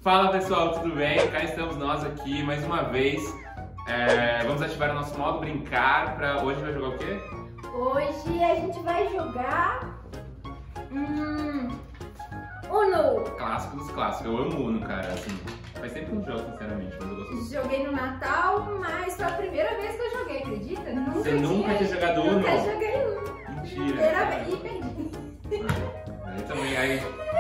Fala pessoal, tudo bem? Cá estamos nós aqui mais uma vez. Vamos ativar o nosso modo brincar para hoje vai jogar o quê? Hoje a gente vai jogar Uno. Clássico dos clássicos. Eu amo Uno, cara. Assim, faz tempo que eu não jogo, sinceramente, mas eu gosto muito. Joguei no Natal, mas foi a primeira vez que eu joguei, acredita? Você nunca tinha jogado Uno? Nunca joguei Uno. Mentira. Primeira vez e perdi. Aí também, aí...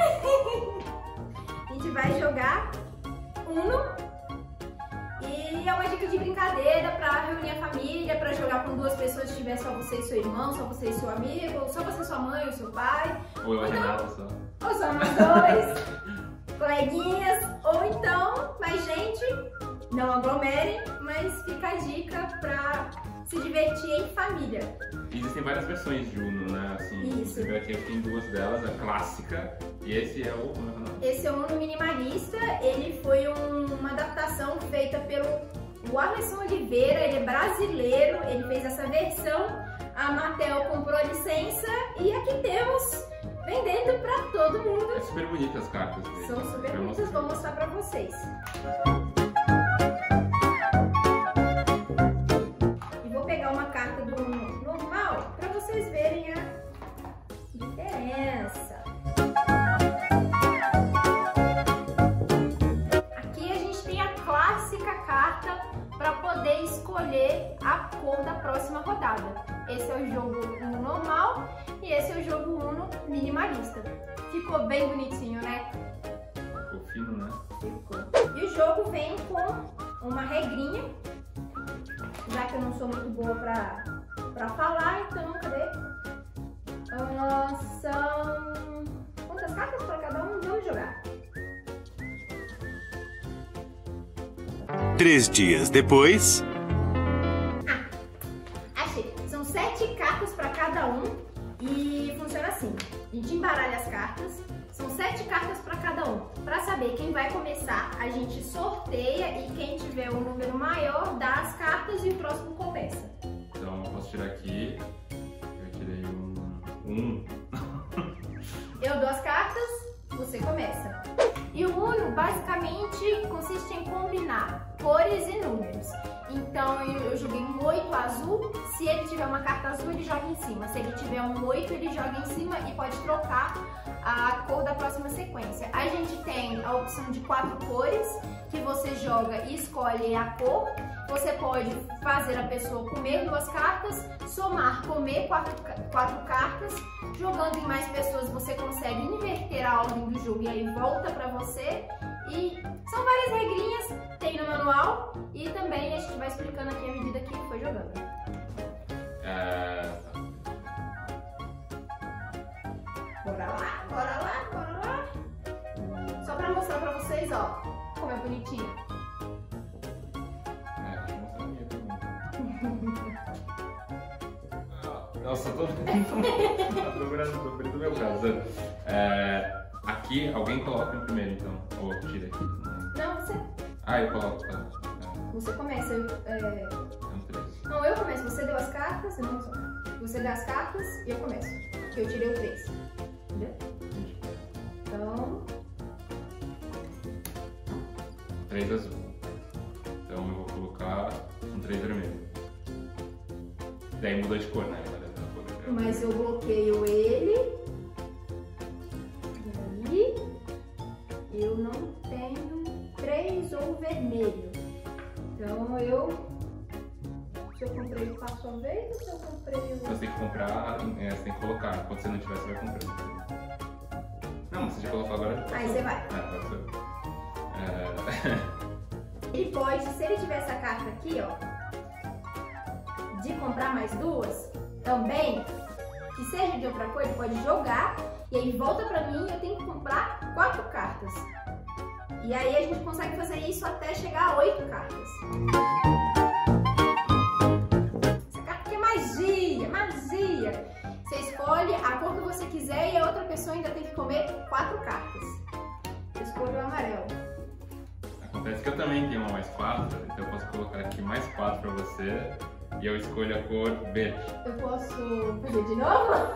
A gente vai jogar Uno. E é uma dica de brincadeira pra reunir a família, pra jogar com duas pessoas, se tiver só você e seu irmão, só você e seu amigo, só você e sua mãe ou seu pai. Ou eu, a Renata, só. Ou só nós dois, coleguinhas, ou então mais gente, não aglomerem, mas fica a dica pra se divertir em família. Existem várias versões de Uno, né? Assim, Isso. eu aqui tem duas delas, a clássica e esse é o... Esse é o Uno Minimalista, ele foi uma adaptação feita pelo Alisson Oliveira, ele é brasileiro, ele fez essa versão, a Mattel comprou a licença e aqui temos vendendo pra todo mundo. É super bonita as cartas dele. São super bonitas, vou mostrar pra vocês. E vou pegar uma carta do Uno normal pra vocês verem a diferença. Aqui a gente tem a clássica carta para poder escolher a cor da próxima rodada. Esse é o jogo Uno normal e esse é o jogo Uno minimalista. Ficou bem bonitinho, né? Ficou fino, né? Ficou. E o jogo vem com uma regrinha, já que eu não sou muito boa pra falar, então cadê? São quantas cartas para cada um? Vamos jogar. 3 dias depois. Achei. São 7 cartas para cada um e funciona assim. A gente embaralha as cartas. São 7 cartas para cada um. Para saber quem vai começar, a gente sorteia e quem tiver o número maior dá as cartas e o próximo começa. Então eu posso tirar aqui. Eu tirei um. Eu dou as cartas, você começa. E o Uno basicamente consiste em combinar cores e números. Então eu joguei um 8 azul, se ele tiver uma carta azul ele joga em cima. Se ele tiver um 8 ele joga em cima e pode trocar a cor da próxima sequência. A gente tem a opção de 4 cores, que você joga e escolhe a cor. Você pode fazer a pessoa comer 2 cartas, somar, comer 4 cartas. Jogando em mais pessoas você consegue inverter a ordem do jogo e aí volta pra você. E são várias regrinhas, tem no manual e também a gente vai explicando aqui à medida que foi jogando. Bora lá, bora lá, bora lá. Só pra mostrar pra vocês, ó, como é bonitinho. Deixa eu mostrar a minha também. Nossa, tô procurando do meu caso. Aqui, alguém coloca em primeiro, então. Ou eu tiro aqui. Não, você. Eu coloco. Você começa. Então, 3. Não, eu começo. Você deu as cartas, não só. Você dá as cartas e eu começo. Porque eu tirei o 3. Entendeu? Então. 3 azul. Então eu vou colocar um 3 vermelho. Daí mudou de cor, né? Mas eu bloqueio ele. E aí eu não tenho 3 ou vermelho. Então se eu comprei passo a vez ou se eu comprei o... Você tem que comprar, você tem que colocar. Quando você não tiver, você vai comprando. Não, você já colocou agora. Aí você vai. Pode ser. Ele pode, se ele tiver essa carta aqui, ó, de comprar mais 2, também, que seja de outra cor, ele pode jogar e aí volta pra mim e eu tenho que comprar 4 cartas. E aí a gente consegue fazer isso até chegar a 8 cartas. Essa carta aqui é magia, magia. Você escolhe a cor que você quiser e a outra pessoa ainda tem que comer 4 cartas. Eu escolho o amarelo. Acontece que eu também tenho uma mais 4, então eu posso colocar aqui mais 4 pra você. E eu escolho a cor verde. Eu posso fazer de novo?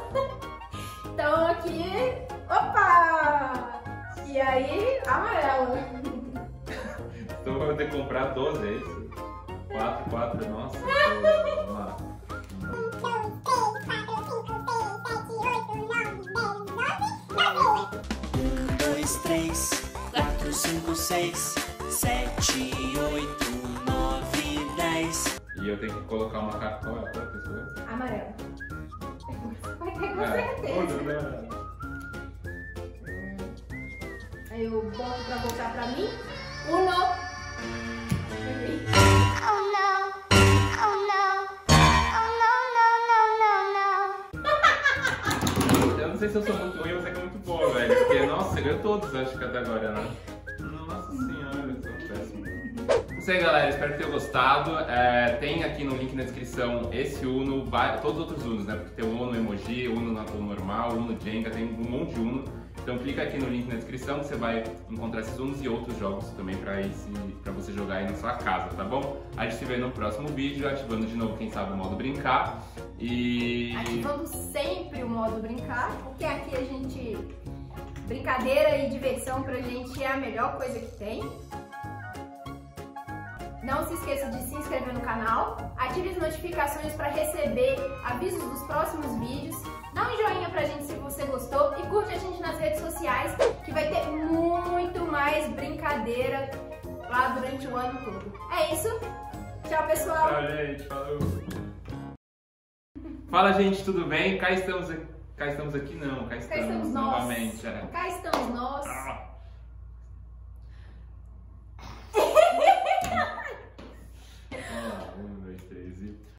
Então aqui, opa! E aí, amarelo. poder comprar 12, é isso? 4, nossa. Vamos lá. 1, 2, 3, 4, 5, 6, 7, 8, 9, 10. E eu tenho que colocar uma carta. Qual é a cor, pessoal? Amarelo. Vai ter com certeza. Aí eu boto pra voltar pra mim. Uno. Eu não sei se eu sou muito ruim ou você é muito boa, velho. Porque, nossa, você ganhou todos, acho que até agora, né? Nossa senhora, eu sou péssimo. Isso aí, galera, espero que tenham gostado. Tem aqui no link na descrição esse Uno, todos os outros Unos, né? Porque tem o Uno Emoji, o Uno normal, o Uno Jenga, tem um monte de Uno. Então clica aqui no link na descrição que você vai encontrar esses Unos e outros jogos também pra você jogar aí na sua casa, tá bom? A gente se vê no próximo vídeo, ativando de novo, quem sabe, o modo brincar. E... ativando sempre o modo brincar, porque aqui a gente... brincadeira e diversão pra gente é a melhor coisa que tem. Não se esqueça de se inscrever no canal, ative as notificações para receber avisos dos próximos vídeos, dá um joinha pra gente se você gostou e curte a gente nas redes sociais, que vai ter muito mais brincadeira lá durante o ano todo. É isso, tchau pessoal! Tchau, gente, falou! Fala, gente, tudo bem? Cá estamos aqui, não, cá estamos nós. novamente. Cá estamos nós.